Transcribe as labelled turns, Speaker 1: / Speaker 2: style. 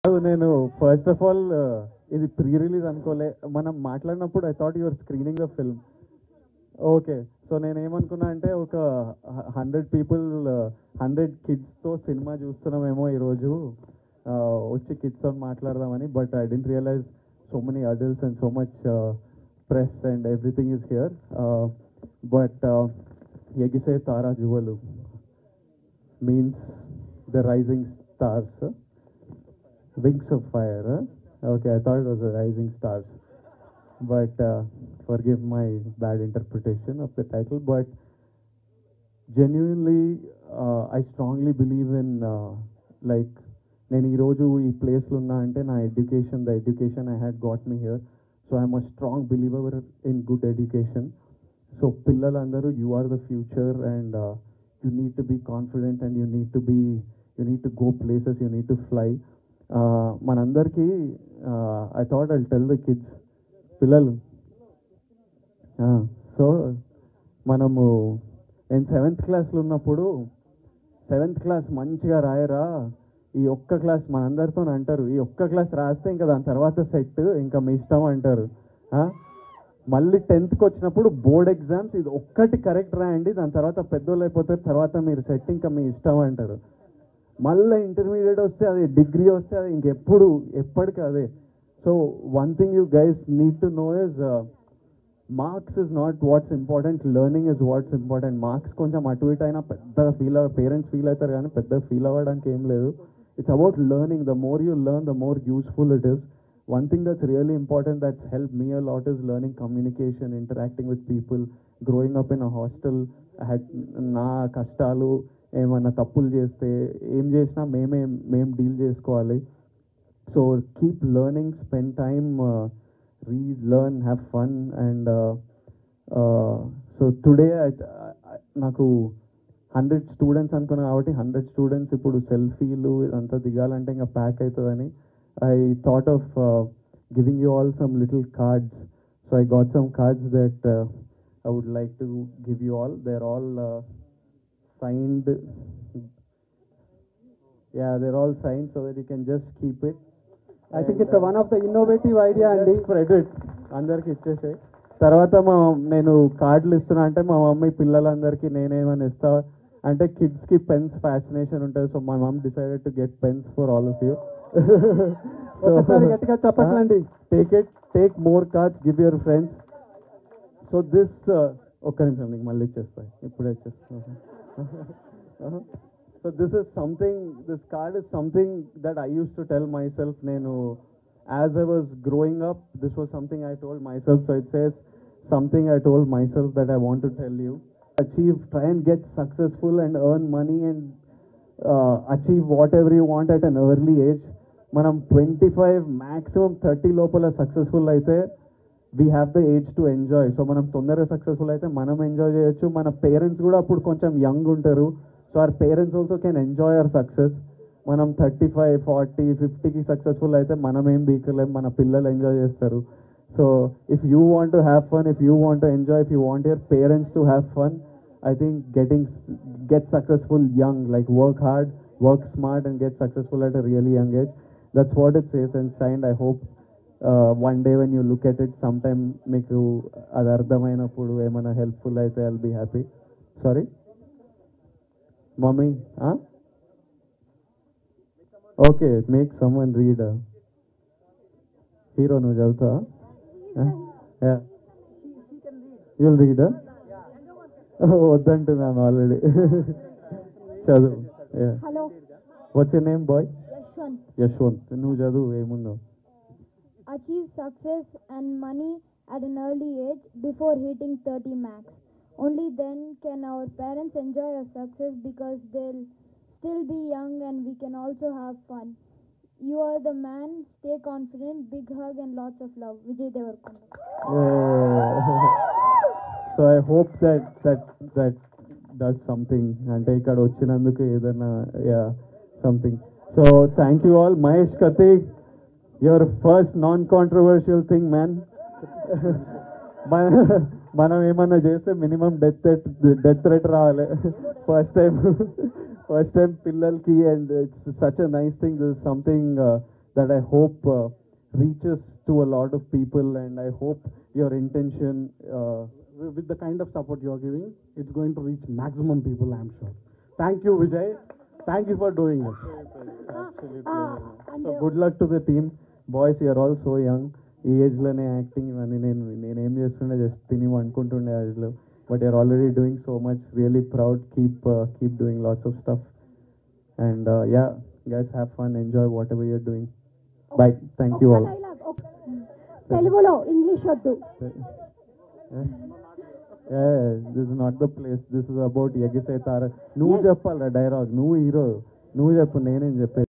Speaker 1: నేను first of all ఇది pre release అనుకోలే. మనం మాట్లాడినప్పుడు I thought your screening the film. Okay. So నేనేమనుకున్నా అంటే ఒక 100 పీపుల్, 100 కిడ్స్తో సినిమా చూస్తున్నామేమో ఈరోజు, వచ్చి కిడ్స్తో మాట్లాడదామని. But I didn't realise so many adults and so much press and everything is here. But ఎగిసే తారా జువలు means the rising stars. Wings of Fire. Huh? Okay, I thought it was a Rising Stars. But forgive my bad interpretation of the title. But genuinely, I strongly believe in like నేను ఈరోజు ఈ ప్లేస్లో ఉన్నా అంటే నా education, the education I had got me here. So I'm a strong believer in good education. So పిల్లలందరూ you are the future and you need to be confident and you need to go places, you need to fly. మనందరికీ I thought I'll tell the kids, పిల్లలు. So మనము నేను 7th క్లాస్లో ఉన్నప్పుడు, 7th class మంచిగా రాయరా, ఈ ఒక్క క్లాస్ మనందరితో అంటారు, ఈ ఒక్క క్లాస్ రాస్తే ఇంకా దాని తర్వాత సెట్, ఇంకా మీ ఇష్టం అంటారు. మళ్ళీ 10th వచ్చినప్పుడు బోర్డ్ ఎగ్జామ్స్, ఇది ఒక్కటి కరెక్ట్ రాయండి, దాని తర్వాత పెద్దోళ్ళు అయిపోతారు, తర్వాత మీరు సెట్, ఇంకా మీ ఇష్టం అంటారు. మళ్ళీ ఇంటర్మీడియట్ వస్తే అదే, డిగ్రీ వస్తే అది, ఎప్పటికీ అదే. So one thing you guys need to know is marks is not what's important, learning is what's important. Marks కొంచెం అటు ఇటు అయినా పెద్ద పేరెంట్స్ ఫీల్ అవుతారు, కానీ పెద్ద ఫీల్ అవ్వడానికి ఏం లేదు. It's about learning. The more you learn, the more useful it is. One thing that's really important, that's help me a lot is learning communication, interacting with people. Growing up in a hostel, నా కష్టాలు, ఏమన్నా తప్పులు చేస్తే, ఏం చేసినా మేము deal చేసుకోవాలి. So keep learning, spend time, read, learn, have fun. And so today నాకు 100 స్టూడెంట్స్ అనుకున్నా కాబట్టి 100 స్టూడెంట్స్ ఇప్పుడు సెల్ఫీలు ఇదంతా దిగాలంటే ఇంకా ప్యాక్ అవుతుందని I thought of giving you all some little cards. So I got some cards that I would like to give you all. They're all signed. Yeah, they're all signed so that you can just keep it.
Speaker 2: I think it's one of the innovative idea and
Speaker 1: spread it. అందరికి ఇచ్చేసాయి. తర్వాత నేను కార్డులు ఇస్తున్నా అంటే మా mummy పిల్లలందరికీ నేనేమని ఇస్తా అంటే, కిడ్స్కి పెన్స్ ఫ్యాసినేషన్ ఉంటుంది. So my mum decided to get pens for all of you.
Speaker 2: గట్టిగా చెప్పట్లండి.
Speaker 1: Take more cards, give your friends. So this ఒక్క నిమిషం, మీకు మళ్ళీ ఇచ్చేస్తాయి, ఇప్పుడే ఇచ్చేస్తాను. So this card is something that I used to tell myself. As I was growing up, this was something I told myself. So it says something I told myself that I want to tell you. Try and get successful and earn money and achieve whatever you want at an early age. Manam 25, maximum 30 lopala successful aithe, we have the age to enjoy. So manam tondara successful aithe manam enjoy cheyochu. Mana parents kuda appudu koncham young untaru. So our parents also can enjoy our success. మనం 35, 40, 50కి successful అయితే మనం ఏం బీకలేం, మన పిల్లలు enjoy చేస్తారు. So if you want to have fun, if you want to enjoy, if you want your parents to have fun, I think get successful young, like work hard, work smart and get successful at a really young age. That's what it says and signed. I hope one day when you look at it, some time మీకు అది అర్థమైనప్పుడు ఏమైనా helpful అయితే I'll be happy. Sorry mummy. Okay, make someone read. Hero నువ్వు చదువుతావా? You'll read? వద్దంటున్నాను already. చదువు. What's your name boy? Yashwant. నువ్వు చదువు, ఏముందో.
Speaker 3: Achieve success and money at an early age before hitting 30 max. Only then can our parents enjoy our success because they'll still be young and we can also have fun. You are the man. Stay confident. Big hug and lots of love. Vijay Devarkonda.
Speaker 1: So I hope that does something. అంటే ఇక్కడ వచ్చినందుకు ఏదైనా something. So thank you all. Mahesh Kathi, your first non controversial thing man. మనం ఏమన్నా చేస్తే minimum death threat రావాలి first time పిల్లలకి. And it's such a nice thing. This is something that I hope reaches to a lot of people, and I hope your intention
Speaker 2: With the kind of support you are giving, it's going to reach maximum people, I'm sure. Thank you, Vijay. Thank you for doing it.
Speaker 1: So good luck to the team boys, you're all so young. ఈ ఏజ్లోనే acting ఇవన్నీ నేనేం చేస్తుండే just తిని అనుకుంటుండే ఏజ్లో, but you're already doing so much, really proud. Keep doing lots of stuff and ya guys, have fun, enjoy what ever you're doing. Bye, thank you all.
Speaker 3: తెలుగులో, English వద్దు.
Speaker 1: This is not the place, this is about Egise Thara. నువ్వు చెప్పాలరా dialogue, నువ్వు hero, నువ్వు చెప్పు, నేనేం చెప్పేది.